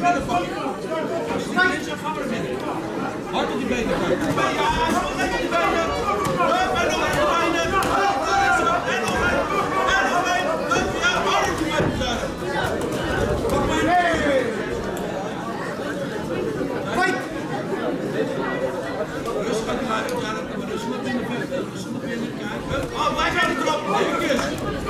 middenvak. Gaan we er binnen. Hard op die benen. Ja, lekker die benen. En nog even benen. En nog een. Ja, hard op die benen. Kom maar. Rustig aan die lijn. Ja, dat kan we rustig naar binnen vechten. Rustig naar binnen. Oh, blijf aan de trap. Even kus.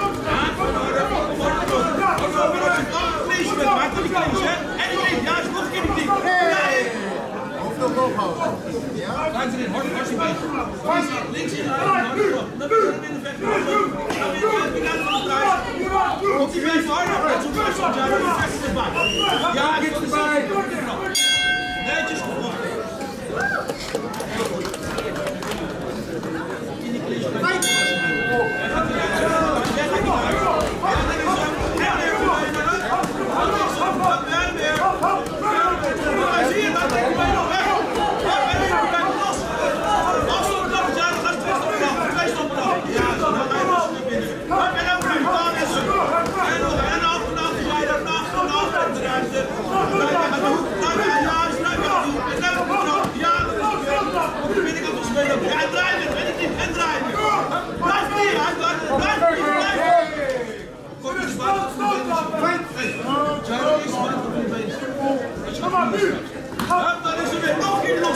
Maak dat die kleintjes, hè? En die knie, ja, is nog een keer die knie. Hoofd nog hoog houden. Ja? Kijk erin, hard die been. Links in, hard erop. Dan ben je binnen vechten. Dan ben je uit van de thuis. Komt die been harder, net zo'n kruisstand, ja, dan is het vechten erbij. Ja, dit is erbij. Netjes gevoerd. In die knie. Dan is er weer nog een los.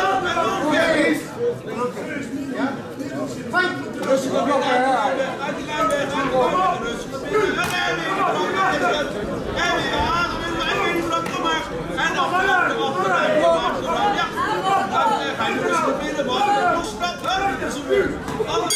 Rustig op je lijn. Uit die lijn weg. Rustig op je lijn. En weer aan. En weer die vlak. Kom maar. En dan achteruit. Ja. Ga je rustig naar binnen. Los stap. Dat is er weer. Alles.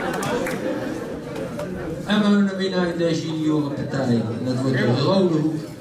En we hebben een winnaar in deze juniorenpartij. Dat wordt de Rode Hoek.